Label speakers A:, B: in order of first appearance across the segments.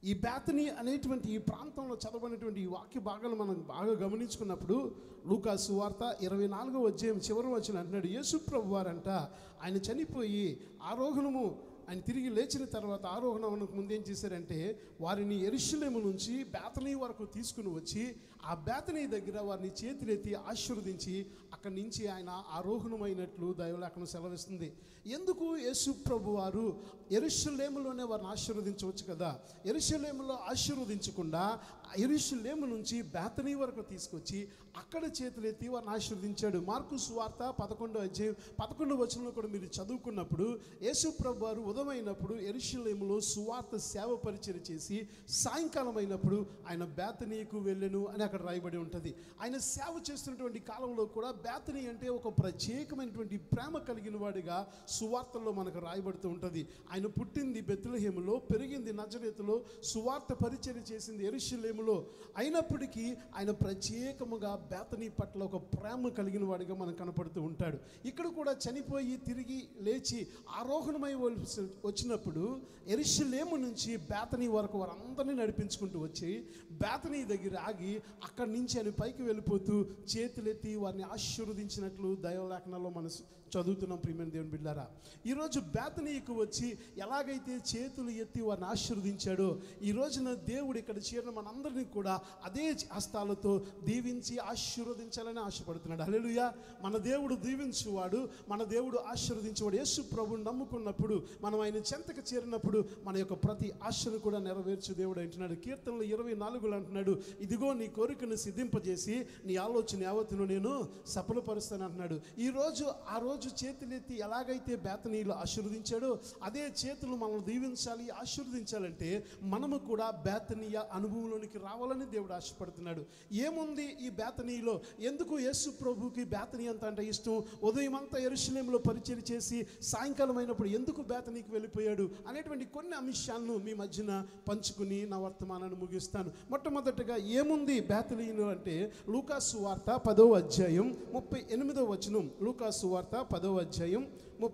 A: ఈ బేతనీ అనేటువంటి ఈ ప్రాంతంలో చదవబడినటువంటి ఈ వాక్య భాగాలు మనం బాగా గమనించుకున్నప్పుడు లూకా సువార్త 24వ అధ్యాయం చివరి వచనం అంటున్నాడు, యేసు ప్రభు వారంట ఆయన చనిపోయి ఆరోహణము ఆయన తిరిగి లేచిన తర్వాత ఆరోహణకు ముందు ఏం చేశారంటే వారిని యెరూషలేము నుంచి బేతనీ వరకు తీసుకుని వచ్చి ఆ బేతనీ దగ్గర వారిని చేతులెత్తి ఆశీర్వదించి అక్కడి నుంచి ఆయన ఆరోహణమైనట్లు దైవలేఖనం సెలవిస్తుంది. ఎందుకు యేసు ప్రభు వారు యెరూషలేములోనే వారిని ఆశీర్వదించవచ్చు కదా, యెరూషలేములో ఆశీర్వదించకుండా యెరూషలేము నుంచి బేతనీ వరకు తీసుకొచ్చి అక్కడ చేతులెత్తి వారిని ఆశీర్వదించాడు. మార్కు సువార్త 11వ అధ్యాయం 11వ వచనంలో కూడా మీరు చదువుకున్నప్పుడు యేసు ప్రభు వారు ఉదయమైనప్పుడు యెరూషలేములో సువార్త సేవ పరిచయం చేసి సాయంకాలం అయినప్పుడు ఆయన బేతనీకు వెళ్ళెను అని అక్కడ రాయబడి ఉంటుంది. ఆయన సేవ చేస్తున్నటువంటి కాలంలో కూడా బేతనీ అంటే ఒక ప్రత్యేకమైనటువంటి ప్రేమ కలిగిన వాడిగా సువార్తల్లో మనకు రాయబడుతూ ఉంటుంది. ఆయన పుట్టింది బెత్లెహేములో, పెరిగింది నజరేతులో, సువార్త పరిచయం చేసింది యెరూషలేములో. అయినప్పటికీ ఆయన ప్రత్యేకముగా బేతనీ పట్ల ఒక ప్రేమ కలిగిన వాడిగా మనకు కనపడుతూ ఉంటాడు. ఇక్కడ కూడా చనిపోయి తిరిగి లేచి ఆరోహణమై వచ్చినప్పుడు యెరూషలేము నుంచి బేతనీ వరకు వారందరినీ నడిపించుకుంటూ వచ్చి బేతనీ దగ్గర ఆగి అక్కడి నుంచి ఆయన పైకి వెళ్ళిపోతూ చేతులెత్తి వారిని ఆశీర్వదించినట్లు దైవలేఖనాల్లో మనం చదువుతున్నాం. ప్రియమైన దేవుని బిడ్డలారా, ఈరోజు బేతనీకు వచ్చి ఎలాగైతే చేతులు ఎత్తి వారిని ఆశీర్వదించాడో ఈ రోజున దేవుడు ఇక్కడ చేరిన మనందరినీ కూడా అదే హస్తాలతో దీవించి ఆశీర్వదించాలని ఆశపడుతున్నాడు. హల్లెలూయా. మన దేవుడు దీవించువాడు, మన దేవుడు ఆశీర్వదించేవాడు. యేసు ప్రభువుని నమ్ముకున్నప్పుడు, మనం ఆయన చెంతకు చేరినప్పుడు మన యొక్క ప్రతి ఆశను కూడా నెరవేర్చు దేవుడు అంటున్నాడు. కీర్తనలు 24లో అంటున్నాడు, ఇదిగో నీ కోరికను సిద్ధింపజేసి నీ ఆలోచన యావత్తును నేను సఫలపరుస్తాను అంటున్నాడు. ఈరోజు ఆ రోజు చేతులెత్తి ఎలాగైతే బేతనీలో ఆశీర్వదించాడో అదే చేతులు మనల్ని దీవించాలి, ఆశీర్వదించాలంటే మనము కూడా బేతనీయ అనుభవంలోనికి రావాలని దేవుడు ఆశపడుతున్నాడు. ఏముంది ఈ బేతనీలో? ఎందుకు యేసు ప్రభుకి బేతనీ అంటే ఇష్టం? ఉదయం అంతా యెరూషలేములో పరిచయం చేసి సాయంకాలం అయినప్పుడు ఎందుకు బేతనీకి వెళ్ళిపోయాడు అనేటువంటి కొన్ని అంశాలను మీ మధ్యన పంచుకుని నా వర్తమానాన్ని ముగిస్తాను. మొట్టమొదటిగా ఏముంది బేతనీలో అంటే లూకా సువార్త 10వ అధ్యాయం 38వ వచనం. లూకా సువార్త 10వ అధ్యాయం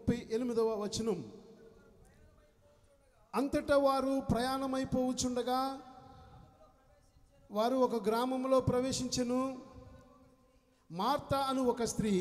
A: 38వ వచనం. అంతటా వారు ప్రయాణమైపోవచ్చుండగా వారు ఒక గ్రామంలో ప్రవేశించెను. మార్తా అను ఒక స్త్రీ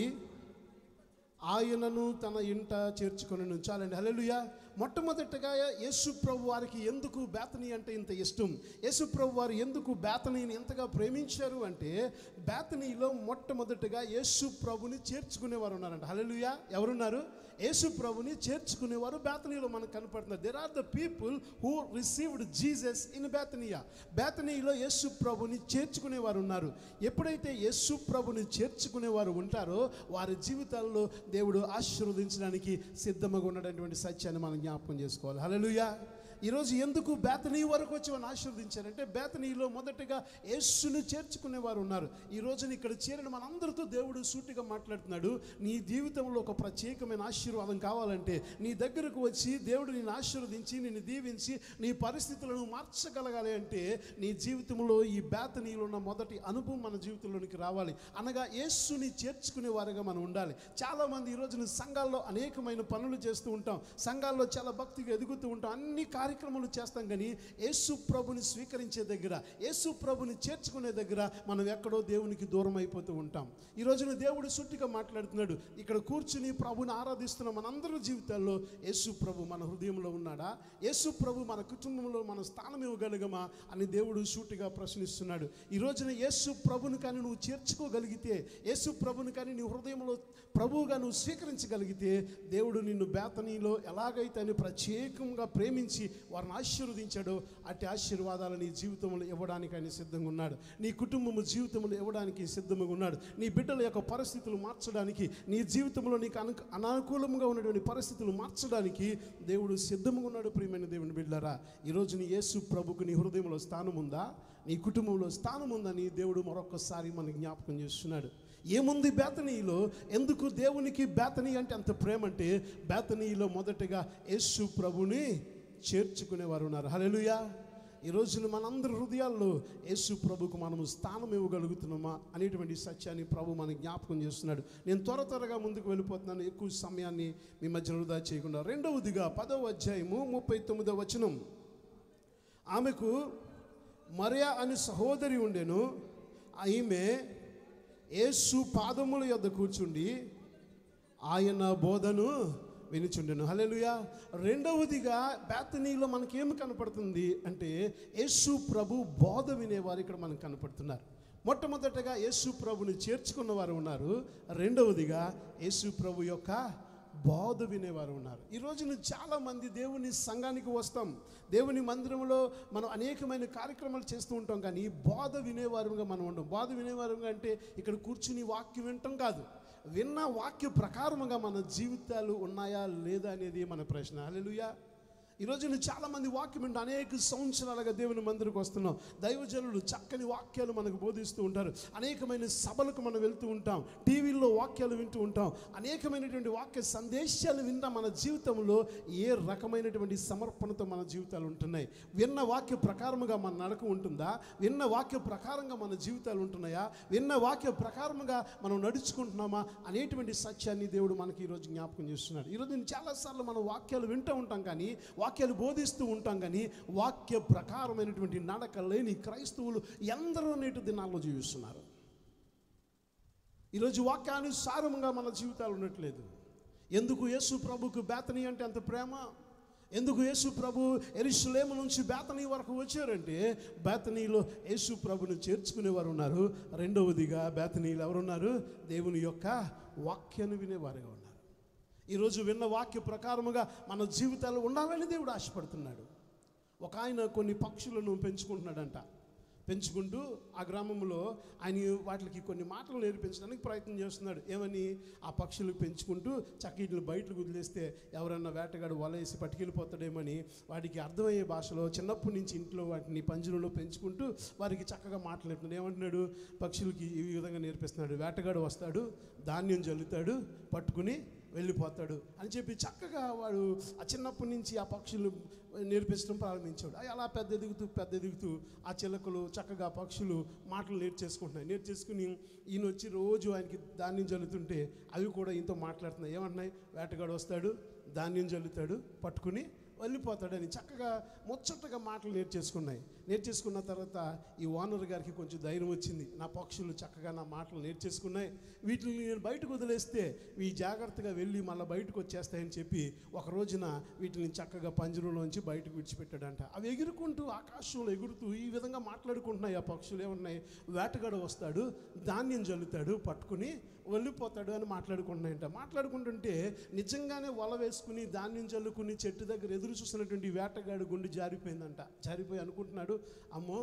A: ఆయనను తన ఇంట చేర్చుకొనెను. చాలండి. హల్లెలూయా. మొట్టమొదటిగా యేసు ప్రభు వారికి ఎందుకు బేతనీ అంటే ఇంత ఇష్టం? యేసు ప్రభు వారు ఎందుకు బేతనీని ఎంతగా ప్రేమించారు అంటే బేతనీలో మొట్టమొదటిగా యేసు ప్రభుని చేర్చుకునేవారు ఉన్నారంట. హల్లెలూయా. ఎవరున్నారు? యేసు ప్రభుని చేర్చుకునేవారు బేతనీలో మనకు కనపడుతున్నారు. There are the people who received Jesus in Bethany. బేతనీలో యేసు ప్రభుని చేర్చుకునేవారు ఉన్నారు. ఎప్పుడైతే యేసు ప్రభుని చేర్చుకునేవారు ఉంటారో వారి జీవితాల్లో దేవుడు ఆశీర్వదించడానికి సిద్ధంగా ఉన్నటువంటి సత్యాన్ని మనం జ్ఞాపకం చేసుకోవాలి. హల్లెలూయా. ఈరోజు ఎందుకు బేతనీ వరకు వచ్చి వారిని ఆశీర్వదించారంటే బేతనీలో మొదటగా యేసును చేర్చుకునేవారు ఉన్నారు. ఈ రోజున ఇక్కడ చేరిన మనందరితో దేవుడు సూటిగా మాట్లాడుతున్నాడు. నీ జీవితంలో ఒక ప్రత్యేకమైన ఆశీర్వాదం కావాలంటే, నీ దగ్గరకు వచ్చి దేవుడు నిన్ను ఆశీర్వదించి నిన్ను దీవించి నీ పరిస్థితులను మార్చగలగాలి అంటే నీ జీవితంలో ఈ బేతనీలో ఉన్న మొదటి అనుభవం మన జీవితంలోనికి రావాలి. అనగా యేసుని చేర్చుకునే వారుగా మనం ఉండాలి. చాలామంది ఈ రోజున సంఘాల్లో అనేకమైన పనులు చేస్తూ ఉంటాం, సంఘాల్లో చాలా భక్తిగా ఎదుగుతూ ఉంటాం, అన్ని కార్యక్రమాలు చేస్తాం. కానీ యేసు ప్రభుని స్వీకరించే దగ్గర, యేసు ప్రభుని చేర్చుకునే దగ్గర మనం ఎక్కడో దేవునికి దూరం అయిపోతూ ఉంటాం. ఈ రోజున దేవుడు సుట్టిగా మాట్లాడుతున్నాడు. ఇక్కడ కూర్చుని ప్రభుని ఆరాధిస్తున్న మనందరి జీవితాల్లో యేసు ప్రభు మన హృదయంలో ఉన్నాడా? యేసు ప్రభు మన కుటుంబంలో మన స్థానం ఇవ్వగలగమా అని దేవుడు సూటిగా ప్రశ్నిస్తున్నాడు. ఈ రోజున యేసు ప్రభుని కానీ నువ్వు చేర్చుకోగలిగితే, యేసు ప్రభుని కానీ నీ హృదయంలో ప్రభువుగా నువ్వు స్వీకరించగలిగితే దేవుడు నిన్ను బేతనీలో ఎలాగైతే అని ప్రత్యేకంగా ప్రేమించి వారిని ఆశీర్వదించాడో అట్టి ఆశీర్వాదాలు నీ జీవితంలో ఇవ్వడానికి ఆయన సిద్ధంగా ఉన్నాడు. నీ కుటుంబము జీవితంలో ఇవ్వడానికి సిద్ధంగా ఉన్నాడు. నీ బిడ్డల యొక్క పరిస్థితులు మార్చడానికి, నీ జీవితంలో నీకు అనానుకూలంగా ఉన్నటువంటి పరిస్థితులు మార్చడానికి దేవుడు సిద్ధంగా ఉన్నాడు. ప్రియమైన దేవుని బిడ్డలారా, ఈరోజు నీ యేసు ప్రభుకు నీ హృదయంలో స్థానం ఉందా? నీ కుటుంబంలో స్థానం ఉందని దేవుడు మరొకసారి మనకు జ్ఞాపకం చేస్తున్నాడు. ఏముంది బేతనీలో? ఎందుకు దేవునికి బేతనీ అంటే అంత ప్రేమ అంటే బేతనీలో మొదటగా యేసు ప్రభుని చేర్చుకునేవారు ఉన్నారు. హల్లెలూయా. ఈ రోజున మనందరి హృదయాల్లో యేసు ప్రభుకు మనము స్థానం ఇవ్వగలుగుతున్నామా అనేటువంటి సత్యాన్ని ప్రభు మనకు జ్ఞాపకం చేస్తున్నాడు. నేను త్వరగా ముందుకు వెళ్ళిపోతున్నాను, ఎక్కువ సమయాన్ని మీ మధ్య వృధా చేయకుండా. రెండవదిగా 10వ అధ్యాయము 39వ వచనం. ఆమెకు మరియా అని సహోదరి ఉండెను. ఈమె యేసు పాదముల యొద్ద కూర్చుండి ఆయన బోధను వినుచుండెను. హల్లెలూయా. రెండవదిగా బేతనీలో మనకేమి కనపడుతుంది అంటే యేసు ప్రభు బోధ వినేవారు ఇక్కడ మనకు కనపడుతున్నారు. మొట్టమొదటగా యేసు ప్రభుని చేర్చుకున్న వారు ఉన్నారు. రెండవదిగా యేసు ప్రభు యొక్క బోధ వినేవారు ఉన్నారు. ఈ రోజున చాలామంది దేవుని సంఘానికి వస్తాం, దేవుని మందిరంలో మనం అనేకమైన కార్యక్రమాలు చేస్తూ ఉంటాం, కానీ బోధ వినేవారుగా మనం ఉండం. బోధ వినేవారుగా అంటే ఇక్కడ కూర్చుని వాక్యం వినటం కాదు, విన్న వాక్య ప్రకారముగా మన జీవితాలు ఉన్నాయా లేదా అనేది మన ప్రశ్న. హల్లెలూయా. ఈరోజు చాలామంది వాక్యం వింటూ అనేక సంవత్సరాలుగా దేవుని మందిరకు వస్తున్నాం. దైవజనులు చక్కని వాక్యాలు మనకు బోధిస్తూ ఉంటారు. అనేకమైన సభలకు మనం వెళ్తూ ఉంటాం, టీవీల్లో వాక్యాలు వింటూ ఉంటాం. అనేకమైనటువంటి వాక్య సందేశాలు విన్న మన జీవితంలో ఏ రకమైనటువంటి సమర్పణతో మన జీవితాలు ఉంటున్నాయి? విన్న వాక్య ప్రకారముగా మన నడక ఉంటుందా? విన్న వాక్య ప్రకారంగా మన జీవితాలు ఉంటున్నాయా? విన్న వాక్య ప్రకారముగా మనం నడుచుకుంటున్నామా అనేటువంటి సత్యాన్ని దేవుడు మనకి ఈరోజు జ్ఞాపకం చేస్తున్నాడు. ఈరోజు నేను చాలాసార్లు మనం వాక్యాలు వింటూ ఉంటాం, కానీ వాక్యాలు బోధిస్తూ ఉంటాం, కానీ వాక్య ప్రకారమైనటువంటి నడక లేని క్రైస్తవులు ఎందరో నేటి దినాల్లో జీవిస్తున్నారు. ఈరోజు వాక్యానుసారంగా మన జీవితాలు ఉండట్లేదు. ఎందుకు యేసు ప్రభుకు బేతనీ అంటే అంత ప్రేమ? ఎందుకు యేసు ప్రభు యెరూషలేము నుంచి బేతనీ వరకు వచ్చారంటే బేతనీలో యేసు ప్రభుని చేర్చుకునేవారు ఉన్నారు. రెండవదిగా బేతనీలో ఎవరున్నారు? దేవుని యొక్క వాక్యాన్ని వినేవారుగా ఉన్నారు. ఈరోజు విన్న వాక్య ప్రకారముగా మన జీవితాలు ఉండాలని దేవుడు ఆశపడుతున్నాడు. ఒక ఆయన కొన్ని పక్షులను పెంచుకుంటున్నాడంట. పెంచుకుంటూ ఆ గ్రామంలో ఆయన వాటికి కొన్ని మాటలు నేర్పించడానికి ప్రయత్నం చేస్తున్నాడు. ఏమని? ఆ పక్షులకు పెంచుకుంటూ చక్కీట్లు బయటకు వదిలేస్తే ఎవరన్నా వేటగాడు వలేసి పట్టుకెళ్ళిపోతాడేమని వాటికి అర్థమయ్యే భాషలో చిన్నప్పటి నుంచి ఇంట్లో వాటిని పంజరంలో పెంచుకుంటూ వారికి చక్కగా మాట్లాడుతున్నాడు. ఏమంటున్నాడు? పక్షులకి ఈ విధంగా నేర్పిస్తున్నాడు. వేటగాడు వస్తాడు, ధాన్యం జల్లుతాడు, పట్టుకుని వెళ్ళిపోతాడు అని చెప్పి చక్కగా వాడు ఆ చిన్నప్పటి నుంచి ఆ పక్షులు నేర్పించడం ప్రారంభించాడు. అలా పెద్ద ఎదుగుతూ ఆ చిలకలు చక్కగా పక్షులు మాటలు నేర్చేసుకుని ఈయన వచ్చి రోజు ఆయనకి ధాన్యం జల్లుతుంటే అవి కూడా ఈయనతో మాట్లాడుతున్నాయి. ఏమంటున్నాయి? వేటగాడు వస్తాడు, ధాన్యం జల్లుతాడు, పట్టుకుని వెళ్ళిపోతాడని చక్కగా ముచ్చటగా మాటలు నేర్చేసుకున్న తర్వాత ఈ ఓనర్ గారికి కొంచెం ధైర్యం వచ్చింది. నా పక్షులు చక్కగా నా మాటలు నేర్చేసుకున్నాయి, వీటిని నేను బయటకు వదిలేస్తే ఇవి జాగ్రత్తగా వెళ్ళి మళ్ళీ బయటకు వచ్చేస్తాయని చెప్పి ఒక రోజున వీటిని చక్కగా పంజరంలోంచి బయటకు విడిచిపెట్టాడంట. అవి ఎగురుకుంటూ ఆకాశంలో ఎగురుతూ ఈ విధంగా మాట్లాడుకుంటున్నాయి. ఆ పక్షులు ఏమన్నాయి? వేటగాడు వస్తాడు, ధాన్యం జల్లుతాడు, పట్టుకుని వెళ్ళిపోతాడు అని మాట్లాడుకుంటుంటే నిజంగానే వల వేసుకుని ధాన్యం జల్లుకుని చెట్టు దగ్గర ఎదురు చూస్తున్నటువంటి వేటగాడు గుండె జారిపోయి అనుకుంటున్నాడు, అమ్మో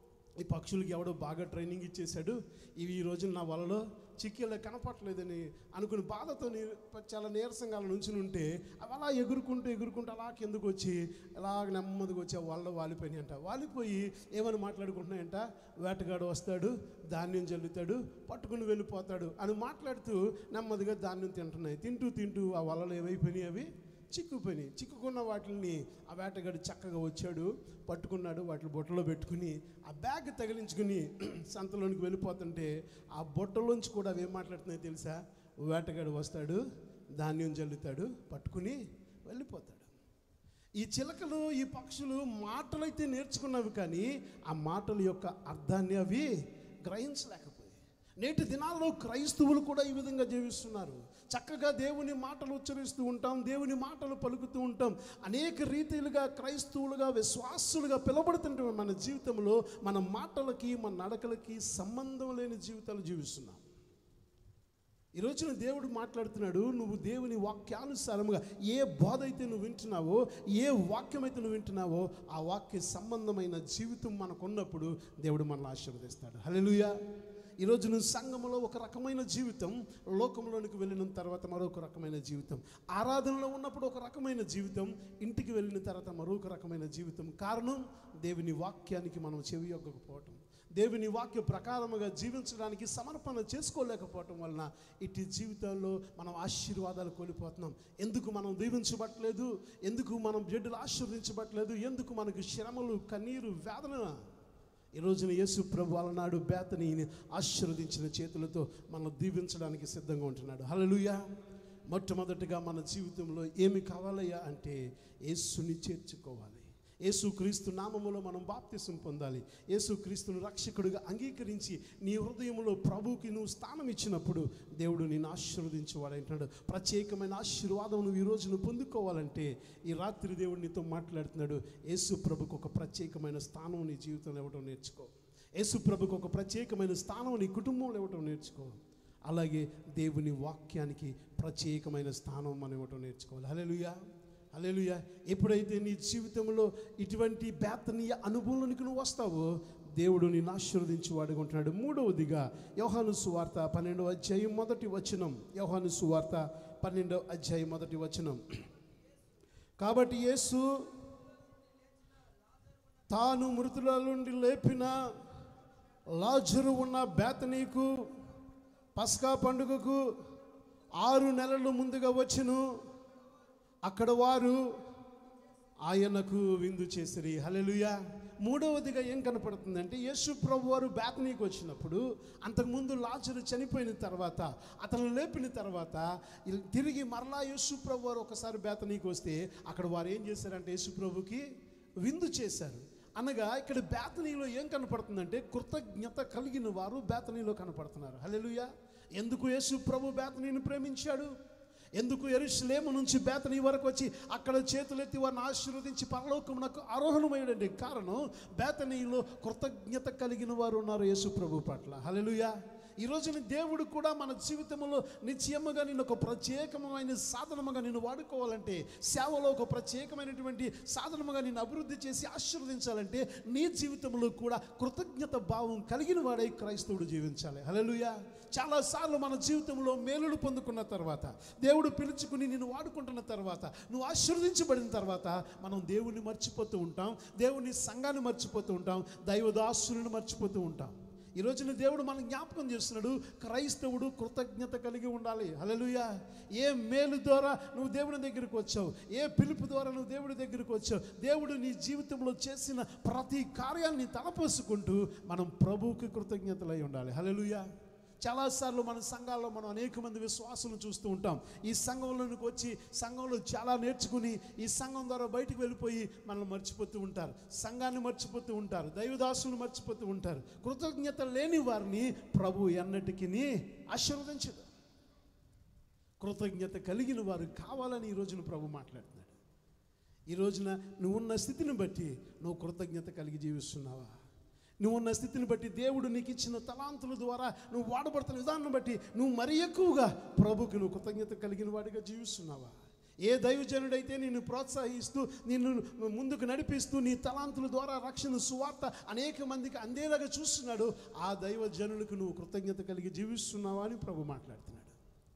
A: ఈ పక్షులకి ఎవడో బాగా ట్రైనింగ్ ఇచ్చేశాడు, ఇవి ఈ రోజున నా వలలో చిక్కేలా కనపట్లేదని అనుకుని బాధతో చాలా నీరసంగా నుంచుని ఉంటే అవి అలా ఎగురుకుంటూ అలా కిందకు వచ్చి అలా నెమ్మదిగా వచ్చి ఆ వలలో వాలిపోయి ఏమని మాట్లాడుకుంటున్నాయంట? వేటగాడు వస్తాడు, ధాన్యం జల్లుతాడు, పట్టుకుని వెళ్ళిపోతాడు అని మాట్లాడుతూ నెమ్మదిగా ధాన్యం తింటూ ఆ వలలో ఏమైపోయినాయి? అవి చిక్కుకున్న వాటిని ఆ వేటగాడు చక్కగా వచ్చాడు, పట్టుకున్నాడు, వాటిని బుట్టలో పెట్టుకుని ఆ బ్యాగ్ తగిలించుకుని సంతలోనికి వెళ్ళిపోతుంటే ఆ బుట్టలోంచి కూడా అవి ఏం మాట్లాడుతున్నాయో తెలుసా? వేటగాడు వస్తాడు, ధాన్యం జల్లుతాడు, పట్టుకుని వెళ్ళిపోతాడు. ఈ చిలకలు ఈ పక్షులు మాటలైతే నేర్చుకున్నవి, కానీ ఆ మాటల యొక్క అర్థాన్ని అవి గ్రహించలేకపోయాయి. నేటి దినాల్లో క్రైస్తవులు కూడా ఈ విధంగా జీవిస్తున్నారు. చక్కగా దేవుని మాటలు ఉచ్చరిస్తూ ఉంటాం, దేవుని మాటలు పలుకుతూ ఉంటాం, అనేక రీతిలుగా క్రైస్తవులుగా విశ్వాసులుగా పిలబడుతుంటే మన జీవితంలో మన మాటలకి మన నడకలకి సంబంధం లేని జీవితాలు జీవిస్తున్నాం. ఈరోజున దేవుడు మాట్లాడుతున్నాడు, నువ్వు దేవుని వాక్యానుసారముగా ఏ బోధ అయితే నువ్వు వింటున్నావో, ఏ వాక్యం అయితే నువ్వు వింటున్నావో ఆ వాక్య సంబంధమైన జీవితం మనకున్నప్పుడు దేవుడు మనల్ని ఆశీర్వదిస్తాడు. హల్లెలూయా. ఈరోజు నువ్వు సంఘంలో ఒక రకమైన జీవితం, లోకంలోనికి వెళ్ళిన తర్వాత మరొక రకమైన జీవితం, ఆరాధనలో ఉన్నప్పుడు ఒక రకమైన జీవితం, ఇంటికి వెళ్ళిన తర్వాత మరొక రకమైన జీవితం. కారణం దేవుని వాక్యానికి మనం చెవియొగ్గకపోవటం, దేవుని వాక్య ప్రకారముగా జీవించడానికి సమర్పణ చేసుకోలేకపోవటం వలన ఇటు జీవితాల్లో మనం ఆశీర్వాదాలు కోల్పోతున్నాం. ఎందుకు మనం దీవించబట్టలేదు? ఎందుకు మనం బిడ్డలు ఆశీర్వదించబట్టలేదు? ఎందుకు మనకు శ్రమలు, కన్నీరు, వేదన? ఈ రోజున యేసు ప్రభు అలనాడు బేతనీని ఆశీర్వదించిన చేతులతో మనం దీవించడానికి సిద్ధంగా ఉంటున్నాడు. హల్లెలూయా. మొట్టమొదటిగా మన జీవితంలో ఏమి కావాలయ్యా అంటే యేసుని చేర్చుకోవాలి. యేసుక్రీస్తు నామములో మనం బాప్తిసం పొందాలి. యేసుక్రీస్తును రక్షకుడిగా అంగీకరించి నీ హృదయంలో ప్రభువుకి నువ్వు స్థానం ఇచ్చినప్పుడు దేవుడు నిన్ను ఆశీర్వదించేవాడు అంటున్నాడు. ప్రత్యేకమైన ఆశీర్వాదం నువ్వు ఈరోజు నువ్వు పొందుకోవాలంటే ఈ రాత్రి దేవుడు నీతో మాట్లాడుతున్నాడు. యేసు ప్రభుకు ఒక ప్రత్యేకమైన స్థానం నీ జీవితంలో ఇవ్వడం నేర్చుకో. యేసు ప్రభుకు ఒక ప్రత్యేకమైన స్థానం నీ కుటుంబంలో ఇవ్వడం నేర్చుకో. అలాగే దేవుని వాక్యానికి ప్రత్యేకమైన స్థానం మనం ఇవ్వడం నేర్చుకోవాలి. హల్లెలూయా, హల్లెలూయా. ఎప్పుడైతే నీ జీవితంలో ఇటువంటి బేతనీయ అనుభవంలోనికి నువ్వు వస్తావో దేవుడు నిన్ను ఆశీర్వదించి వాడుకుంటున్నాడు. మూడవదిగా యోహాను సువార్త 12వ అధ్యాయం మొదటి వచనం. యోహాను సువార్త 12వ అధ్యాయం మొదటి వచనం. కాబట్టి యేసు తాను మృతుల నుండి లేపిన లాజరు ఉన్న బేతనీకు పస్కా పండుగకు 6 నెలలు ముందుగా వచ్చెను. అక్కడ వారు ఆయనకు విందు చేసిరి. హల్లెలూయా. మూడవదిగా ఏం కనపడుతుందంటే యేసు ప్రభు వారు బేతనీకి వచ్చినప్పుడు అంతకుముందు లాజరు చనిపోయిన తర్వాత అతను లేపిన తర్వాత తిరిగి మరలా యేసు ప్రభు వారు ఒకసారి బేతనీకి వస్తే అక్కడ వారు ఏం చేశారంటే యేసు ప్రభుకి విందు చేశారు. అనగా ఇక్కడ బేతనీలో ఏం కనపడుతుందంటే కృతజ్ఞత కలిగిన వారు బేతనీలో కనపడుతున్నారు. హల్లెలూయా. ఎందుకు యేసు ప్రభు బేతనీని ప్రేమించాడు? ఎందుకు యెరూషలేము నుంచి బేతనీ వరకు వచ్చి అక్కడ చేతులెత్తి వారిని ఆశీర్వదించి పరలోకమునకు ఆరోహణమయ్యాడండి? కారణం బేతనీలో కృతజ్ఞత కలిగిన వారు ఉన్నారు యేసు ప్రభు పట్ల. హల్లెలూయా. ఈ రోజున దేవుడు కూడా మన జీవితంలో నిత్యముగా నేను ఒక ప్రత్యేకమైన సాధనముగా నేను వాడుకోవాలంటే, సేవలో ఒక ప్రత్యేకమైనటువంటి సాధనముగా నేను అభివృద్ధి చేసి ఆశీర్వదించాలంటే నీ జీవితంలో కూడా కృతజ్ఞత భావం కలిగిన వాడై క్రైస్తవుడు జీవించాలి. హల్లెలూయా. చాలాసార్లు మన జీవితంలో మేలులు పొందుకున్న తర్వాత, దేవుడు పిలుచుకుని నిన్ను వాడుకుంటున్న తర్వాత, నువ్వు ఆశీర్వదించబడిన తర్వాత మనం దేవుణ్ణి మర్చిపోతూ ఉంటాం, దేవుని సంఘాన్ని మర్చిపోతూ ఉంటాం, దైవదాసులను మర్చిపోతూ ఉంటాం. ఈ రోజున దేవుడు మనం జ్ఞాపకం చేస్తున్నాడు, క్రైస్తవుడు కృతజ్ఞత కలిగి ఉండాలి. హల్లెలూయా. ఏ మేలు ద్వారా నువ్వు దేవుని దగ్గరికి వచ్చావు, ఏ పిలుపు ద్వారా నువ్వు దేవుడి దగ్గరికి వచ్చావు, దేవుడు నీ జీవితంలో చేసిన ప్రతి కార్యాన్ని తలపోసుకుంటూ మనం ప్రభువుకి కృతజ్ఞతలై ఉండాలి. హల్లెలూయా. చాలాసార్లు మన సంఘాల్లో మనం అనేక మంది విశ్వాసులను చూస్తూ ఉంటాం. ఈ సంఘంలోనికి వచ్చి సంఘంలో చాలా నేర్చుకుని ఈ సంఘం ద్వారా బయటకు వెళ్ళిపోయి మనల్ని మర్చిపోతూ ఉంటారు, సంఘాన్ని మర్చిపోతూ ఉంటారు, దైవదాసులను మర్చిపోతూ ఉంటారు. కృతజ్ఞత లేని వారిని ప్రభు ఎన్నటికీ ఆశీర్వదించదు. కృతజ్ఞత కలిగిన వారు కావాలని ఈ రోజున ప్రభు మాట్లాడుతున్నాడు. ఈ రోజున నువ్వున్న స్థితిని బట్టి నువ్వు కృతజ్ఞత కలిగి జీవిస్తున్నావా? నువ్వున్న స్థితిని బట్టి దేవుడు నీకు ఇచ్చిన తలాంతుల ద్వారా నువ్వు వాడబడుతున్న విధానం బట్టి నువ్వు మరీ ఎక్కువగా ప్రభుకి నువ్వు కృతజ్ఞత కలిగిన వాడిగా జీవిస్తున్నావా? ఏ దైవజనుడైతే నిన్ను ప్రోత్సహిస్తూ నిన్ను ముందుకు నడిపిస్తూ నీ తలాంతుల ద్వారా రక్షణ సువార్త అనేక మందికి అందేలాగా చూస్తున్నాడు, ఆ దైవజనులకు నువ్వు కృతజ్ఞత కలిగి జీవిస్తున్నావా అని ప్రభు మాట్లాడుతున్నాడు.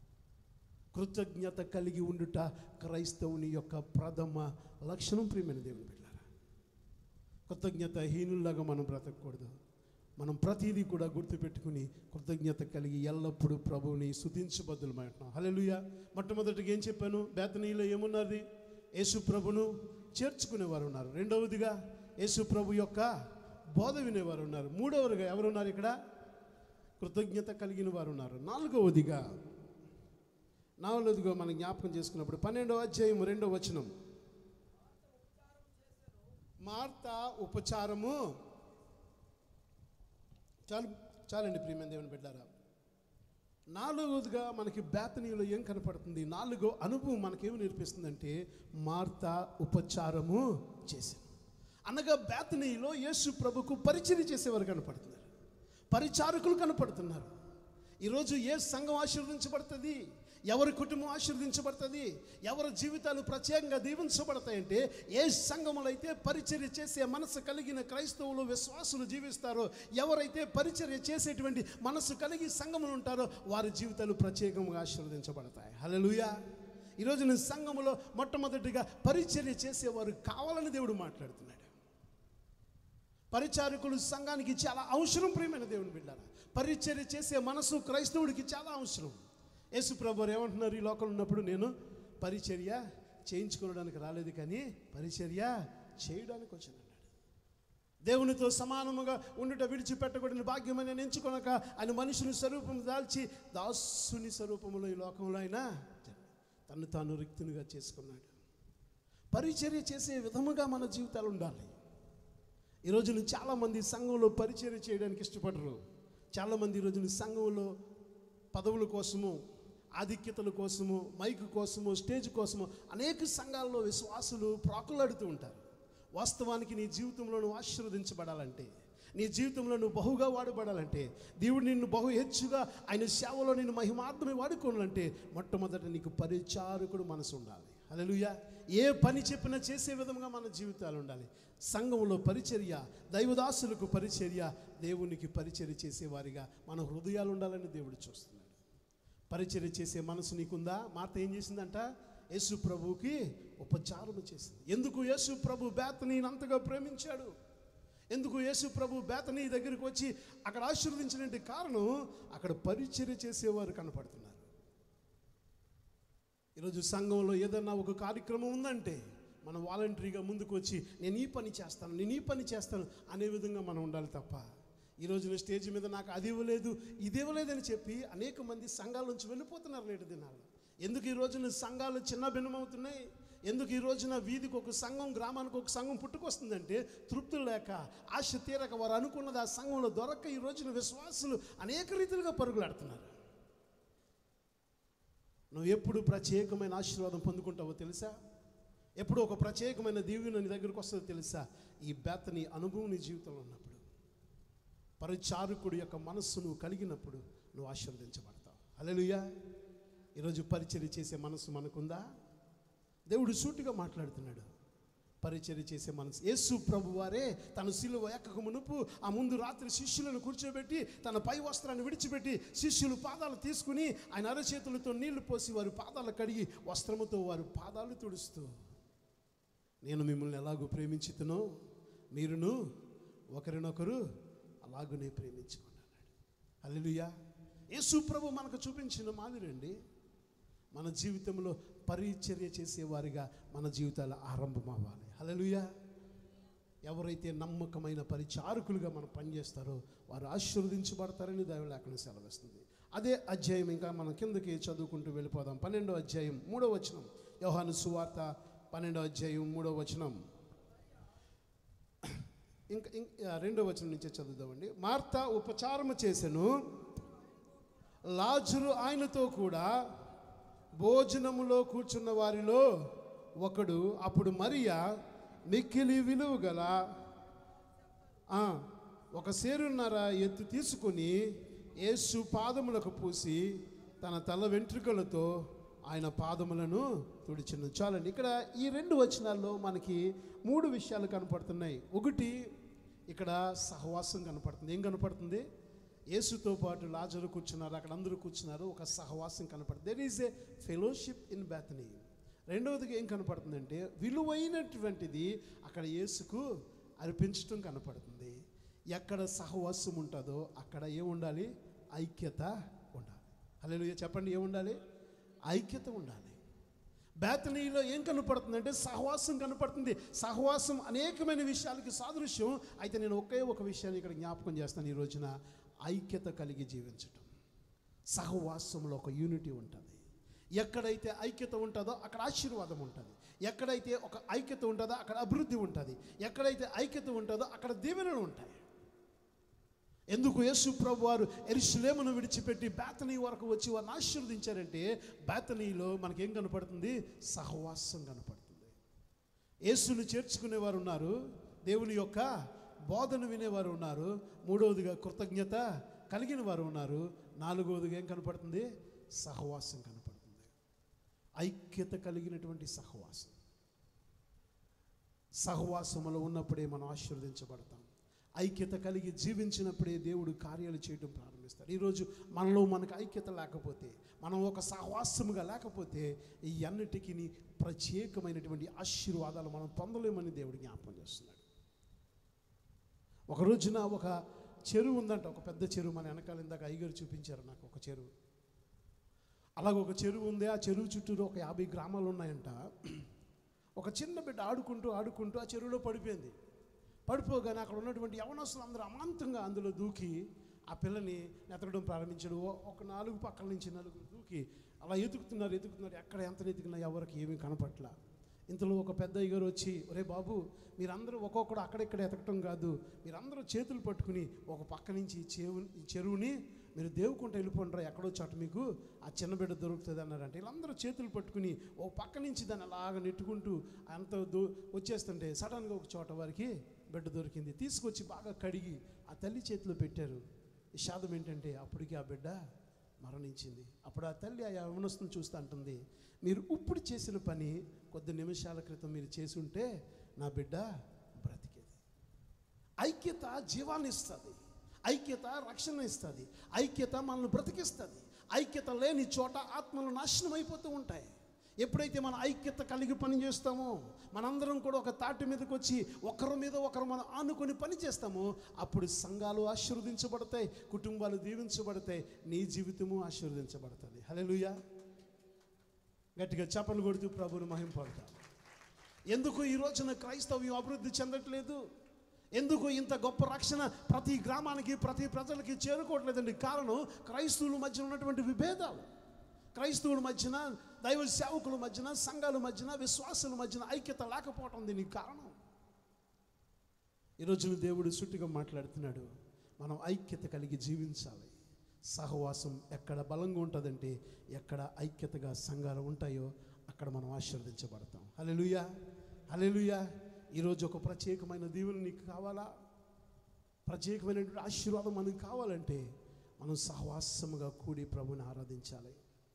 A: కృతజ్ఞత కలిగి ఉండుట క్రైస్తవుని యొక్క ప్రథమ లక్షణం. ప్రియమైన దేవుని బిడ్డలారా, కృతజ్ఞత హీనుల్లాగా మనం బ్రతకూడదు. మనం ప్రతిదీ కూడా గుర్తుపెట్టుకుని కృతజ్ఞత కలిగి ఎల్లప్పుడూ ప్రభువుని స్తుతించబద్దులమై ఉంటున్నాం. హల్లెలూయా. మొట్టమొదటిగా ఏం చెప్పాను? బేతనీలో ఏమున్నది? యేసు ప్రభును చేర్చుకునేవారు ఉన్నారు. రెండవదిగా యేసు ప్రభు యొక్క బోధ వినేవారు ఉన్నారు. మూడవదిగా ఎవరున్నారు? ఇక్కడ కృతజ్ఞత కలిగిన వారు ఉన్నారు. నాలుగవదిగా మనం జ్ఞాపకం చేసుకున్నప్పుడు 12వ అధ్యాయం 2వ వచనం. మార్త ఉపచారము. చాలండి ప్రియమైన దేవుని బిడ్డలారా. నాలుగవదిగా మనకి బేతనీలో ఏం కనపడుతుంది? నాలుగో అనుభవం మనకేమి నేర్పిస్తుందంటే మార్త ఉపచారము చేసింది. అనగా బేతనీలో యేసు ప్రభుకు పరిచర్య చేసేవారు కనపడుతున్నారు, పరిచారకులు కనపడుతున్నారు. ఈరోజు ఏ సంఘం ఆశీర్వదించబడుతుంది? ఎవరి కుటుంబం ఆశీర్వదించబడుతుంది? ఎవరి జీవితాలు ప్రత్యేకంగా దీవించబడతాయంటే ఏ సంఘములు అయితే పరిచర్య చేసే మనసు కలిగిన క్రైస్తవులు విశ్వాసులు జీవిస్తారో, ఎవరైతే పరిచర్య చేసేటువంటి మనసు కలిగి సంఘములు ఉంటారో వారి జీవితాలు ప్రత్యేకంగా ఆశీర్వదించబడతాయి. హల్లెలూయా. ఈరోజు నేను సంఘములో మొట్టమొదటిగా పరిచర్య చేసేవారు కావాలని దేవుడు మాట్లాడుతున్నాడు. పరిచారకులు సంఘానికి చాలా అవసరం. ప్రియమైన దేవుని బిడ్డలారా, పరిచర్య చేసే మనసు క్రైస్తవుడికి చాలా అవసరం. యేసు ప్రభువారు ఏమంటున్నారు? ఈ లోకంలో ఉన్నప్పుడు నేను పరిచర్య చేయించుకోవడానికి రాలేదు, కానీ పరిచర్య చేయడానికి వచ్చాను అన్నాడు. దేవునితో సమానముగా ఉండుట విడిచిపెట్టకూడని భాగ్యమని నేను ఎంచుకొనక ఆయన మనుషుని స్వరూపం దాల్చి దాసుని స్వరూపములో ఈ లోకంలో ఆయన తను తాను రిక్తునిగా చేసుకున్నాడు. పరిచర్య చేసే విధముగా మన జీవితాలు ఉండాలి. ఈరోజు చాలామంది సంఘంలో పరిచర్య చేయడానికి ఇష్టపడరు. చాలామంది ఈరోజు సంఘంలో పదవుల కోసము, ఆధిక్యతల కోసము, మైక్ కోసము, స్టేజ్ కోసము అనేక సంఘాల్లో విశ్వాసులు ప్రాకులాడుతూ ఉంటారు. వాస్తవానికి నీ జీవితంలో నువ్వు ఆశీర్వదించబడాలంటే, నీ జీవితంలో నువ్వు బహుగా వాడబడాలంటే, దేవుడు నిన్ను బహు హెచ్చుగా ఆయన సేవలో నిన్ను మహిమార్థమై వాడుకోవాలంటే మొట్టమొదట నీకు పరిచారకుడు మనసు ఉండాలి. హల్లెలూయా. ఏ పని చెప్పినా చేసే విధంగా మన జీవితాలు ఉండాలి. సంఘంలో పరిచర్య, దైవదాసులకు పరిచర్య, దేవునికి పరిచర్య చేసేవారిగా మన హృదయాలు ఉండాలని దేవుడు చూస్తున్నాడు. పరిచర్య చేసే మనసు నీకుందా? మార్త ఏం చేసిందంట? యేసు ప్రభువుకి ఉపచారం చేసింది. ఎందుకు యేసు ప్రభు బేతనీని అంతగా ప్రేమించాడు? ఎందుకు యేసు ప్రభు బేతనీ దగ్గరికి వచ్చి అక్కడ ఆశీర్వదించినటువంటి కారణం, అక్కడ పరిచర్య చేసేవారు కనపడుతున్నారు. ఈరోజు సంఘంలో ఏదన్నా ఒక కార్యక్రమం ఉందంటే మనం వాలంటరీగా ముందుకు వచ్చి నేను ఈ పని చేస్తాను, నేను ఈ పని చేస్తాను అనే విధంగా మనం ఉండాలి తప్ప, ఈరోజు స్టేజ్ మీద నాకు అది ఇవ్వలేదు, ఇది ఇవ్వలేదని చెప్పి అనేక మంది సంఘాల నుంచి వెళ్ళిపోతున్నారు నేటి దినాల్లో. ఎందుకు ఈ రోజున సంఘాలు చిన్న భిన్నమవుతున్నాయి? ఎందుకు ఈ రోజున వీధికి ఒక సంఘం, గ్రామానికి ఒక సంఘం పుట్టుకొస్తుందంటే తృప్తులు లేక, ఆశ తీరక, వారు అనుకున్నది ఆ సంఘంలో దొరక్క ఈ రోజున విశ్వాసులు అనేక రీతిలుగా పరుగులాడుతున్నారు. నువ్వు ఎప్పుడు ప్రత్యేకమైన ఆశీర్వాదం పొందుకుంటావో తెలుసా? ఎప్పుడు ఒక ప్రత్యేకమైన దీవెన నీ దగ్గరకు వస్తుందో తెలుసా? ఈ బేతనీ అనుభవం నీ జీవితంలో ఉన్నప్పుడు, పరిచారకుడు యొక్క మనస్సు నువ్వు కలిగినప్పుడు నువ్వు ఆశీర్వదించబడతావు. హల్లెలూయా. ఈరోజు పరిచర్య చేసే మనసు మనకుందా? దేవుడు సూటిగా మాట్లాడుతున్నాడు. పరిచర్య చేసే మనసు. యేసు ప్రభు వారే తన శిలువ ఎక్కక మునుపు ఆ ముందు రాత్రి శిష్యులను కూర్చోబెట్టి తన పై వస్త్రాన్ని విడిచిపెట్టి శిష్యులు పాదాలు తీసుకుని ఆయన అరచేతులతో నీళ్లు పోసి వారి పాదాలు కడిగి వస్త్రముతో వారి పాదాలు తుడుస్తూ, నేను మిమ్మల్ని ఎలాగూ ప్రేమించుతునో మీరును ఒకరినొకరు అలాగునే ప్రేమించుకున్నాడు. హల్లెలూయా. యేసు ప్రభు మనకు చూపించిన మాదిరండి. మన జీవితంలో పరిచర్య చేసేవారిగా మన జీవితాలు ఆరంభం అవ్వాలి. హల్లెలూయా. ఎవరైతే నమ్మకమైన పరిచారకులుగా మనం పనిచేస్తారో వారు ఆశీర్వదించబడతారని దైవలేఖనం సెలవిస్తుంది. అదే అధ్యాయం ఇంకా మనం కిందకి చదువుకుంటూ వెళ్ళిపోదాం. 12వ అధ్యాయం 3వ వచనం, యోహాను సువార్త 12వ అధ్యాయం 3వ వచనం, ఇంకా 2వ వచనం నుంచే చదువుదామండి. మార్త ఉపచారము చేసెను, లాజరు ఆయనతో కూడా భోజనములో కూర్చున్న వారిలో ఒకడు. అప్పుడు మరియా మిక్కిలి విలువ గల ఒక సేరున్నర ఎత్తు తీసుకుని యేసు పాదములకు పూసి తన తల వెంట్రుకలతో ఆయన పాదములను తుడిచెను. చాలండి. ఇక్కడ ఈ 2 వచనాల్లో మనకి 3 విషయాలు కనపడుతున్నాయి. ఒకటి, ఇక్కడ సహవాసం కనపడుతుంది. ఏం కనపడుతుంది? యేసుతో పాటు లాజరు కూర్చున్నారు, అక్కడ అందరూ కూర్చున్నారు, ఒక సహవాసం కనపడుతుంది. There is a fellowship in Bethany. రెండవదిగా ఏం కనపడుతుందంటే విలువైనటువంటిది అక్కడ యేసుకు అర్పించడం కనపడుతుంది. ఎక్కడ సహవాసం ఉంటుందో అక్కడ ఏముండాలి? ఐక్యత ఉండాలి. హల్లెలూయా. చెప్పండి, ఏముండాలి? ఐక్యత ఉండాలి. బెథనీలో ఏం కనపడుతుందంటే సహవాసం కనపడుతుంది. సహవాసం అనేకమైన విషయాలకి సాదృశ్యం. అయితే నేను ఒకే ఒక విషయాన్ని ఇక్కడ జ్ఞాపకం చేస్తాను ఈ రోజున. ఐక్యత కలిగి జీవించటం. సహవాసంలో ఒక యూనిటీ ఉంటుంది. ఎక్కడైతే ఐక్యత ఉంటుందో అక్కడ ఆశీర్వాదం ఉంటుంది. ఎక్కడైతే ఒక ఐక్యత ఉంటుందో అక్కడ అభివృద్ధి ఉంటుంది. ఎక్కడైతే ఐక్యత ఉంటుందో అక్కడ దీవెనలు ఉంటాయి. ఎందుకు యేసు ప్రభు వారు యెరూషలేమును విడిచిపెట్టి బెథనీ వరకు వచ్చి వారిని ఆశీర్వదించారంటే బెథనీలో మనకేం కనపడుతుంది? సహవాసం కనపడుతుంది. యేసును చేర్చుకునేవారు ఉన్నారు, దేవుని యొక్క బోధన వినేవారు ఉన్నారు, మూడవదిగా కృతజ్ఞత కలిగిన వారు ఉన్నారు, నాలుగవదిగా ఏం కనపడుతుంది? సహవాసం కనపడుతుంది. ఐక్యత కలిగినటువంటి సహవాసం. సహవాసములో ఉన్నప్పుడే మనం ఆశీర్వదించబడతాం. ఐక్యత కలిగి జీవించినప్పుడే దేవుడు కార్యాలు చేయడం ప్రారంభిస్తాడు. ఈరోజు మనలో మనకు ఐక్యత లేకపోతే, మనం ఒక సహవాసముగా లేకపోతే ఈ అన్నిటికీ ప్రత్యేకమైనటువంటి ఆశీర్వాదాలు మనం పొందలేమని దేవుడు జ్ఞాపకం చేస్తున్నాడు. ఒక రోజున ఒక చెరువు ఉందంట, ఒక పెద్ద చెరువు. మన వెనకాల ఇందాక అయ్యగారు చూపించారు నాకు ఒక చెరువు. అలాగే ఒక చెరువు ఉంది. ఆ చెరువు చుట్టూరు ఒక 50 గ్రామాలు ఉన్నాయంట. ఒక చిన్న బిడ్డ ఆడుకుంటూ ఆ చెరువులో పడిపోయింది. పడిపోగానే అక్కడ ఉన్నటువంటి యవనస్తులు అందరూ అమాంతంగా అందులో దూకి ఆ పిల్లని ఎతకడం ప్రారంభించాడు. ఒక 4 పక్కల నుంచి 4 దూకి అలా ఎతుకుతున్నారు. ఎక్కడ ఎంత ఎతికినా ఎవరికి ఏమీ కనపట్ల. ఇంతలో ఒక పెద్ద అయ్యగారు వచ్చి, ఒరే బాబు, మీరందరూ ఒక్కొక్కడు అక్కడెక్కడ ఎతకటం కాదు, మీరందరూ చేతులు పట్టుకుని ఒక పక్క నుంచి చెరువుని మీరు దేవుకుంటూ వెళ్ళిపోండ్రా, ఎక్కడో చోట మీకు ఆ చిన్న బిడ్డ దొరుకుతుంది అన్నారంటే వీళ్ళందరూ చేతులు పట్టుకుని ఒక పక్క నుంచి దాన్ని అలాగ నెట్టుకుంటూ అంత వచ్చేస్తుంటే సడన్గా ఒక చోట వారికి బిడ్డ దొరికింది. తీసుకొచ్చి బాగా కడిగి ఆ తల్లి చేతిలో పెట్టారు. విషాదం ఏంటంటే అప్పటికి ఆ బిడ్డ మరణించింది. అప్పుడు ఆ తల్లి ఆ యవనస్తుని చూస్తూ అంటుంది, మీరు ఇప్పుడు చేసిన పని కొద్ది నిమిషాల క్రితం మీరు చేసి ఉంటే నా బిడ్డ బ్రతికేది. ఐక్యత జీవాన్ని ఇస్తుంది, ఐక్యత రక్షణ ఇస్తుంది, ఐక్యత మనల్ని బ్రతికిస్తుంది. ఐక్యత లేని చోట ఆత్మలు నాశనం అయిపోతూ ఉంటాయి. ఎప్పుడైతే మన ఐక్యత కలిగి పని చేస్తామో, మనందరం కూడా ఒక తాటి మీదకి వచ్చి ఒకరి మీద ఒకరు మనం ఆనుకొని పని చేస్తామో, అప్పుడు సంఘాలు ఆశీర్వదించబడతాయి, కుటుంబాలు దీవించబడతాయి, నీ జీవితము ఆశీర్వదించబడుతుంది. హల్లెలూయా. గట్టిగా చప్పలు కొడుతూ ప్రభువుని మహింపడతాం. ఎందుకు ఈ రోజున క్రైస్తవ్యం అభివృద్ధి చెందట్లేదు? ఎందుకు ఇంత గొప్ప రక్షణ ప్రతి గ్రామానికి ప్రతి ప్రజలకి చేరుకోవట్లేదండి? కారణం క్రైస్తవుల మధ్య ఉన్నటువంటి విభేదాలు, క్రైస్తవుల మధ్యన, దైవ సేవకుల మధ్యన, సంఘాల మధ్యన, విశ్వాసుల మధ్యన ఐక్యత లేకపోవటం దీనికి కారణం. ఈరోజున దేవుడు సుట్టిగా మాట్లాడుతున్నాడు, మనం ఐక్యత కలిగి జీవించాలి. సహవాసం ఎక్కడ బలంగా ఉంటుందంటే, ఎక్కడ ఐక్యతగా సంఘాలు ఉంటాయో అక్కడ మనం ఆశీర్వదించబడతాం. హల్లెలూయా, హల్లెలూయా. ఈరోజు ఒక ప్రత్యేకమైన దీవెన నీకు కావాలా? ప్రత్యేకమైనటువంటి ఆశీర్వాదం మనకు కావాలంటే మనం సహవాసముగా కూడి ప్రభుని ఆరాధించాలి.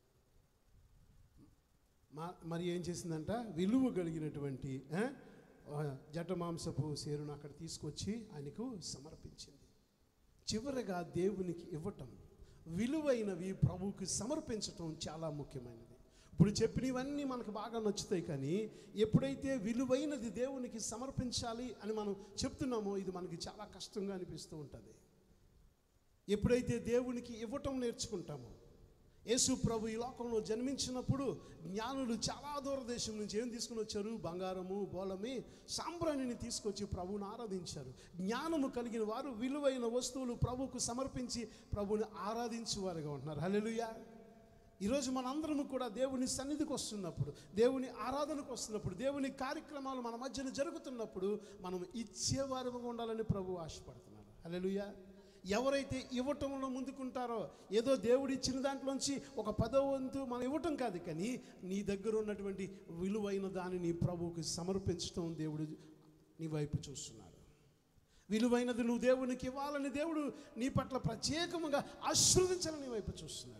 A: మరి ఏం చేసిందంట? విలువ కలిగినటువంటి జటమాంసపు సేరును అక్కడ తీసుకొచ్చి ఆయనకు సమర్పించింది. చివరగా దేవునికి ఇవ్వటం, విలువైనవి ప్రభువుకి సమర్పించటం చాలా ముఖ్యమైనది. ఇప్పుడు చెప్పినవన్నీ మనకు బాగా నచ్చుతాయి, కానీ ఎప్పుడైతే విలువైనది దేవునికి సమర్పించాలి అని మనం చెప్తున్నామో ఇది మనకి చాలా కష్టంగా అనిపిస్తూ ఉంటుంది. ఎప్పుడైతే దేవునికి ఇవ్వటం నేర్చుకుంటామో, యేసు ప్రభు ఈ లోకంలో జన్మించినప్పుడు జ్ఞానులు చాలా దూరదేశం నుంచి ఏం తీసుకుని వచ్చారు? బంగారము, బోలమి, సాంబ్రాణిని తీసుకొచ్చి ప్రభువుని ఆరాధించారు. జ్ఞానము కలిగిన వారు విలువైన వస్తువులు ప్రభువుకు సమర్పించి ప్రభువుని ఆరాధించేవారుగా ఉంటున్నారు. హల్లెలూయా. ఈరోజు మనందరము కూడా దేవుని సన్నిధికి వస్తున్నప్పుడు, దేవుని ఆరాధనకు వస్తున్నప్పుడు, దేవుని కార్యక్రమాలు మన మధ్యన జరుగుతున్నప్పుడు మనం ఇచ్చేవారుగా ఉండాలని ప్రభువు ఆశపడుతున్నారు. హల్లెలూయా. ఎవరైతే ఇవ్వటంలో ముందుకుంటారో, ఏదో దేవుడు ఇచ్చిన దాంట్లోంచి ఒక 10వ వంతు మనం ఇవ్వటం కాదు, కానీ నీ దగ్గర ఉన్నటువంటి విలువైన దానిని ప్రభువుకి సమర్పించటం దేవుడు నీ వైపు చూస్తున్నాడు. విలువైనది నువ్వు దేవునికి ఇవ్వాలని దేవుడు నీ పట్ల ప్రత్యేకంగా ఆశీర్వదించాలని నీ వైపు చూస్తున్నాడు.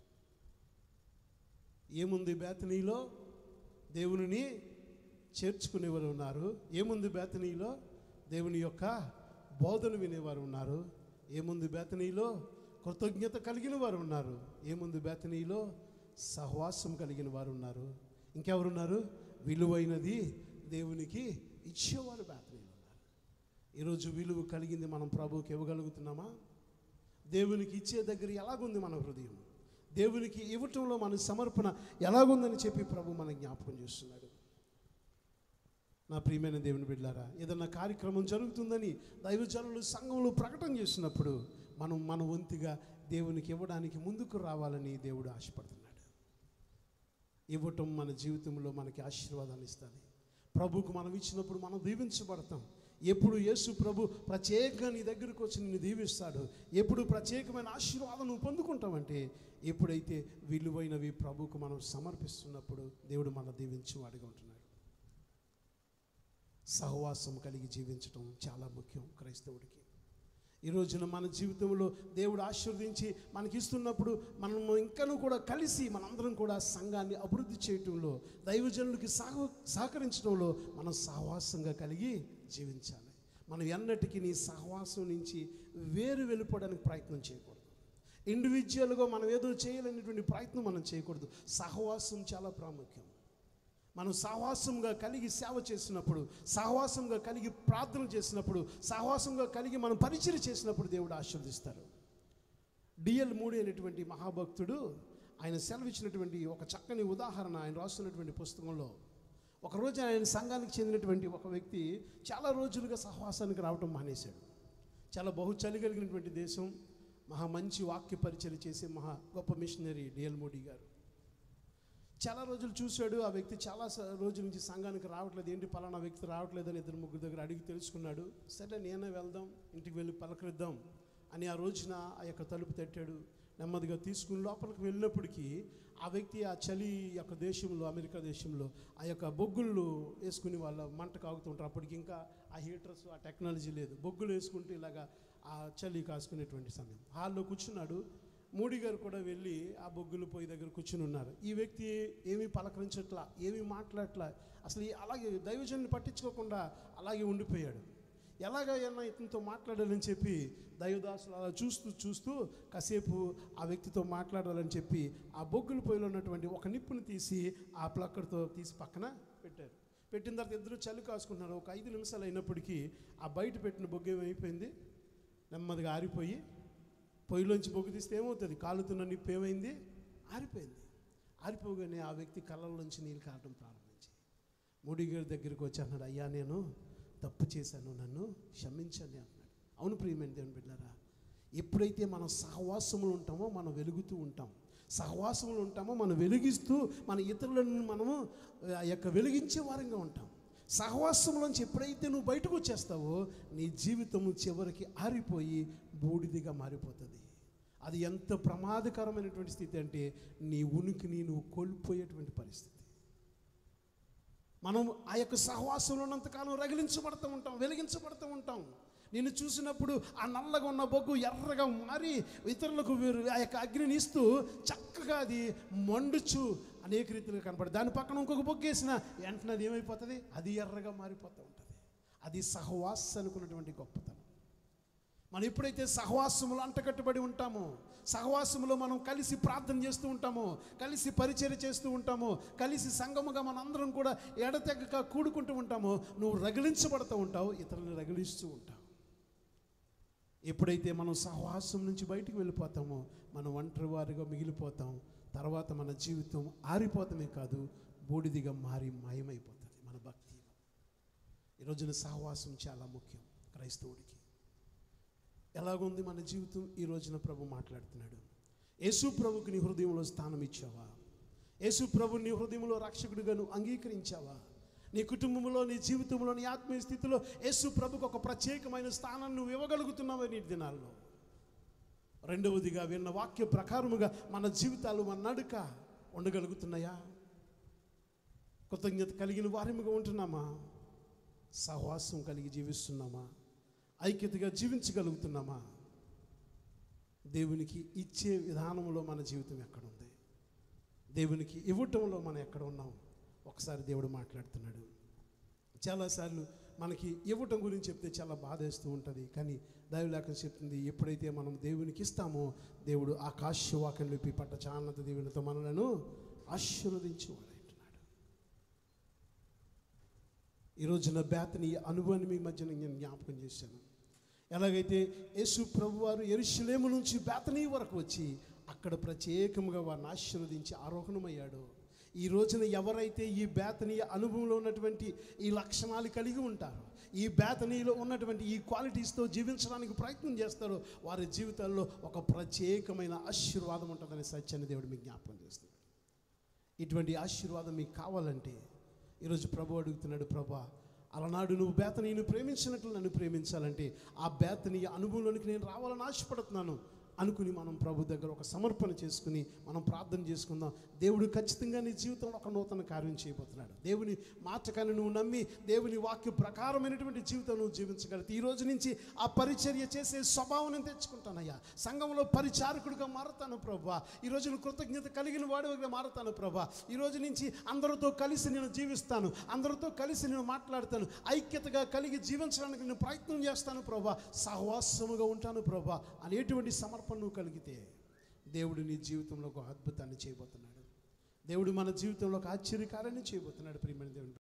A: ఏముంది బేతనీలో? దేవునిని చేర్చుకునేవారు ఉన్నారు. ఏముంది బేతనీలో? దేవుని యొక్క బోధన వినేవారు ఉన్నారు. ఏముంది బేతనీలో? కృతజ్ఞత కలిగిన వారు ఉన్నారు. ఏముంది బేతనీలో? సహవాసం కలిగిన వారు ఉన్నారు. ఇంకెవరున్నారు? విలువైనది దేవునికి ఇచ్చేవారు బేతనీలో ఉన్నారు. ఈరోజు విలువ కలిగింది మనం ప్రభువుకి ఇవ్వగలుగుతున్నామా? దేవునికి ఇచ్చే దగ్గర ఎలాగుంది మన హృదయం? దేవునికి ఇవ్వటంలో మన సమర్పణ ఎలాగుందని చెప్పి ప్రభు మన జ్ఞాపకం చేస్తున్నాడు. నా ప్రియమైన దేవుని బిడ్డలారా, ఏదన్నా కార్యక్రమం జరుగుతుందని దైవజనులు సంఘంలో ప్రకటన చేసినప్పుడు మనం మన వంతుగా దేవునికి ఇవ్వడానికి ముందుకు రావాలని దేవుడు ఆశపడుతున్నాడు. ఇవ్వటం మన జీవితంలో మనకి ఆశీర్వాదాన్ని ఇస్తుంది. ప్రభువుకు మనం ఇచ్చినప్పుడు మనం దీవించబడతాం. ఎప్పుడు యేసు ప్రభు ప్రత్యేకంగా నీ దగ్గరకు వచ్చి నిన్ను దీవిస్తాడు, ఎప్పుడు ప్రత్యేకమైన ఆశీర్వాదం నువ్వు పొందుకుంటావంటే ఎప్పుడైతే విలువైనవి ప్రభువుకు మనం సమర్పిస్తున్నప్పుడు దేవుడు మన దీవించేవాడిగా ఉంటున్నాడు. సహవాసం కలిగి జీవించడం చాలా ముఖ్యం క్రైస్తవుడికి. ఈ రోజున మన జీవితంలో దేవుడు ఆశీర్వదించి మనకిస్తున్నప్పుడు మనము ఇంకనూ కూడా కలిసి మనందరం కూడా సంఘాన్ని అభివృద్ధి చేయటంలో, దైవజనులకి సహకరించడంలో మనం సహవాసంగా కలిగి జీవించాలి. మనం ఎన్నటికీ నీ సహవాసం నుంచి వేరు వెళ్ళిపోవడానికి ప్రయత్నం చేయకూడదు. ఇండివిజువల్గా మనం ఏదో చేయాలనేటువంటి ప్రయత్నం మనం చేయకూడదు. సహవాసం చాలా ప్రాముఖ్యం. మనం సహవాసంగా కలిగి సేవ చేసినప్పుడు, సహవాసంగా కలిగి ప్రార్థన చేసినప్పుడు, సహవాసంగా కలిగి మనం పరిచర్య చేసినప్పుడు దేవుడు ఆశీర్వదిస్తారు. డిఎల్ మూడి అనేటువంటి మహాభక్తుడు ఆయన సెలవిచ్చినటువంటి ఒక చక్కని ఉదాహరణ ఆయన రాస్తున్నటువంటి పుస్తకంలో, ఒకరోజు ఆయన సంఘానికి చెందినటువంటి ఒక వ్యక్తి చాలా రోజులుగా సహవాసానికి రావటం మానేశాడు. చాలా చలి కలిగినటువంటి దేశం, మంచి వాక్య పరిచర్య చేసే గొప్ప మిషనరీ డిఎల్ మూడి గారు. చాలా రోజులు చూశాడు. ఆ వ్యక్తి చాలా రోజుల నుంచి సంఘానికి రావట్లేదు. ఏంటి పలానా వ్యక్తి రావట్లేదని ఇద్దరు ముగ్గురు దగ్గర అడిగి తెలుసుకున్నాడు. సరే నేనే వెళ్దాం, ఇంటికి వెళ్ళి పలకరిద్దాం అని ఆ రోజున ఆ యొక్క తలుపు తట్టాడు. నెమ్మదిగా తీసుకుని లోపలికి వెళ్ళినప్పటికీ ఆ వ్యక్తి ఆ చలి యొక్క దేశంలో, అమెరికా దేశంలో ఆ యొక్క బొగ్గులు వేసుకుని వాళ్ళ మంట కాగుతుంటారు. అప్పటికి ఇంకా ఆ హీటర్స్, ఆ టెక్నాలజీ లేదు. బొగ్గులు వేసుకుంటూ ఇలాగా ఆ చలి కాసుకునేటువంటి సమయం. హాల్లో కూర్చున్నాడు. మోడీ గారు కూడా వెళ్ళి ఆ బొగ్గులు పొయ్యి దగ్గర కూర్చుని ఉన్నారు. ఈ వ్యక్తి ఏమీ పలకరించట్లా, ఏమీ మాట్లాడట్లా, అసలు అలాగే దైవజన్ని పట్టించుకోకుండా అలాగే ఉండిపోయాడు. ఎలాగైనా ఇతనితో మాట్లాడాలని చెప్పి దైవదాసులు అలా చూస్తూ కాసేపు ఆ వ్యక్తితో మాట్లాడాలని చెప్పి ఆ బొగ్గుల పొయ్యిలో ఉన్నటువంటి ఒక నిప్పుని తీసి ఆ ప్లక్కర్తో తీసి పక్కన పెట్టారు. పెట్టిన తర్వాత ఇద్దరు చలి కాసుకుంటున్నారు. ఒక 5 నిమిషాలు అయినప్పటికీ ఆ బయట పెట్టిన బొగ్గు ఏమైపోయింది, నెమ్మదిగా ఆరిపోయి, పొయ్యిలోంచి బొగ్గు తీస్తే ఏమవుతుంది, కాలుతున్న నిప్పు ఏమైంది, ఆరిపోయింది. ఆరిపోగానే ఆ వ్యక్తి కళ్ళల్లోంచి నీళ్ళు కారడం ప్రారంభించి మోడీ గారి దగ్గరికి వచ్చి అన్నాడు, అయ్యా నేను తప్పు చేశాను, నన్ను క్షమించండి అన్నాడు. అవును ప్రియమైన దేవుని బిడ్డలారా, ఎప్పుడైతే మనం సహవాసములు ఉంటామో మనం వెలుగుతూ ఉంటాం. సహవాసములు ఉంటామో మనం వెలిగిస్తూ మన ఇతరులను మనము ఆ యొక్క వెలిగించే వారంగా ఉంటాం. సహవాసంలోంచి ఎప్పుడైతే నువ్వు బయటకు వచ్చేస్తావో నీ జీవితము చివరికి ఆరిపోయి బూడిదిగా మారిపోతుంది. అది ఎంత ప్రమాదకరమైనటువంటి స్థితి అంటే నీ ఉనికిని నువ్వు కోల్పోయేటువంటి పరిస్థితి. మనం ఆ యొక్క సహవాసంలో ఉన్నంతకాలం రగిలించబడుతూ ఉంటాం, వెలిగించబడుతూ ఉంటాం. నిన్ను చూసినప్పుడు ఆ నల్లగా ఉన్న బొగ్గు ఎర్రగా మారి ఇతరులకు ఆ యొక్క అగ్నిని ఇస్తూ చక్కగా అది మండుచు అనేక రీతిలో కనపడదు. దాని పక్కన ఇంకొక బొగ్గు వేసిన వెంటనే అది ఏమైపోతుంది, అది ఎర్రగా మారిపోతూ ఉంటుంది. అది సహవాసానికి ఉన్నటువంటి గొప్పతనం. మనం ఎప్పుడైతే సహవాసములో అంటకట్టుబడి ఉంటామో, సహవాసములో మనం కలిసి ప్రార్థన చేస్తూ ఉంటామో, కలిసి పరిచర్య చేస్తూ ఉంటామో, కలిసి సంఘముగా మనం అందరం కూడా ఎడతెగక కూడుకుంటూ ఉంటామో నువ్వు రగిలించబడుతూ ఉంటావు, ఇతరులను రగిలిస్తూ ఉంటావు. ఎప్పుడైతే మనం సహవాసం నుంచి బయటికి వెళ్ళిపోతామో మనం ఒంటరి వారిగా మిగిలిపోతాం. తర్వాత మన జీవితం ఆరిపోతామే కాదు, బూడిదిగా మారి మాయమైపోతుంది మన భక్తి. ఈరోజున సహవాసం చాలా ముఖ్యం క్రైస్తవుడికి. ఎలాగుంది మన జీవితం? ఈ రోజున ప్రభు మాట్లాడుతున్నాడు. యేసు ప్రభుకి నీ హృదయంలో స్థానం ఇచ్చావా? యేసు ప్రభు నీ హృదయంలో రక్షకుడిగా నువ్వు అంగీకరించావా? నీ కుటుంబంలో, నీ జీవితంలో, నీ ఆత్మీయ స్థితిలో యేసు ప్రభుకు ఒక ప్రత్యేకమైన స్థానాన్ని నువ్వు ఇవ్వగలుగుతున్నావా నీ దినాల్లో? రెండవదిగా విన్న వాక్య ప్రకారముగా మన జీవితాలు, మన నడుక ఉండగలుగుతున్నాయా? కృతజ్ఞత కలిగిన వారిముగా ఉంటున్నామా? సహవాసం కలిగి జీవిస్తున్నామా? ఐక్యతగా జీవించగలుగుతున్నామా? దేవునికి ఇచ్చే విధానంలో మన జీవితం ఎక్కడుంది? దేవునికి ఇవ్వటంలో మనం ఎక్కడ ఉన్నాం? ఒకసారి దేవుడు మాట్లాడుతున్నాడు. చాలాసార్లు మనకి ఇవ్వటం గురించి చెప్తే చాలా బాధేస్తూ ఉంటుంది. కానీ దైవలేఖనం చెప్తుంది, ఎప్పుడైతే మనం దేవునికి ఇస్తామో దేవుడు ఆకాశవాకం లేపి పట్ట చాన్నత దేవునితో మనలను ఆశీర్వదించేవాడు అంటున్నాడు. ఈరోజున బేతనీయ అనుభవాన్ని మీ మధ్య నేను జ్ఞాపకం చేశాను. ఎలాగైతే యేసు ప్రభువారు యెరూషలేము నుంచి బేతనీయ వరకు వచ్చి అక్కడ ప్రత్యేకంగా వారిని ఆశీర్వదించి ఆరోహణమయ్యాడో, ఈ రోజున ఎవరైతే ఈ బేతనీయ అనుభవంలో ఉన్నటువంటి ఈ లక్షణాలు కలిగి ఉంటారో, ఈ బేతనీయలో ఉన్నటువంటి ఈ క్వాలిటీస్తో జీవించడానికి ప్రయత్నం చేస్తారో వారి జీవితాల్లో ఒక ప్రత్యేకమైన ఆశీర్వాదం ఉంటుందనే సత్యాన్ని దేవుడు మీకు జ్ఞాపకం చేస్తున్నాడు. ఇటువంటి ఆశీర్వాదం మీకు కావాలంటే ఈరోజు ప్రభు అడుగుతున్నాడు, ప్రభా అలనాడు నువ్వు బేతనీయను ప్రేమించినట్లు నన్ను ప్రేమించాలంటే ఆ బేతనీయ అనుభవంలోనికి నేను రావాలని ఆశపడుతున్నాను అనుకుని మనం ప్రభు దగ్గర ఒక సమర్పణ చేసుకుని మనం ప్రార్థన చేసుకుందాం. దేవుడు ఖచ్చితంగా నీ జీవితంలో ఒక నూతన కార్యం చేయబోతున్నాడు. దేవుని మాట కానీ నువ్వు నమ్మి దేవుని వాక్య ప్రకారమైనటువంటి జీవితం నువ్వు జీవించగలిగితే ఈ రోజు నుంచి ఆ పరిచర్య చేసే స్వభావం నేను తెచ్చుకుంటానయ్యా. సంఘంలో పరిచారకుడిగా మారుతాను ప్రభా. ఈరోజు నువ్వు కృతజ్ఞత కలిగిన వాడిగా మారుతాను ప్రభా. ఈ రోజు నుంచి అందరితో కలిసి నేను జీవిస్తాను, అందరితో కలిసి నేను మాట్లాడతాను, ఐక్యతగా కలిగి జీవించడానికి నేను ప్రయత్నం చేస్తాను ప్రభా, సహవాసముగా ఉంటాను ప్రభా అనేటువంటి సమర్పణ నువ్వు కలిగితే దేవుడు నీ జీవితంలో ఒక అద్భుతాన్ని చేయబోతున్నాడు. దేవుడు మన జీవితంలో ఒక ఆశ్చర్యకార్యాన్ని చేయబోతున్నాడు. ప్రియమైన దేవుని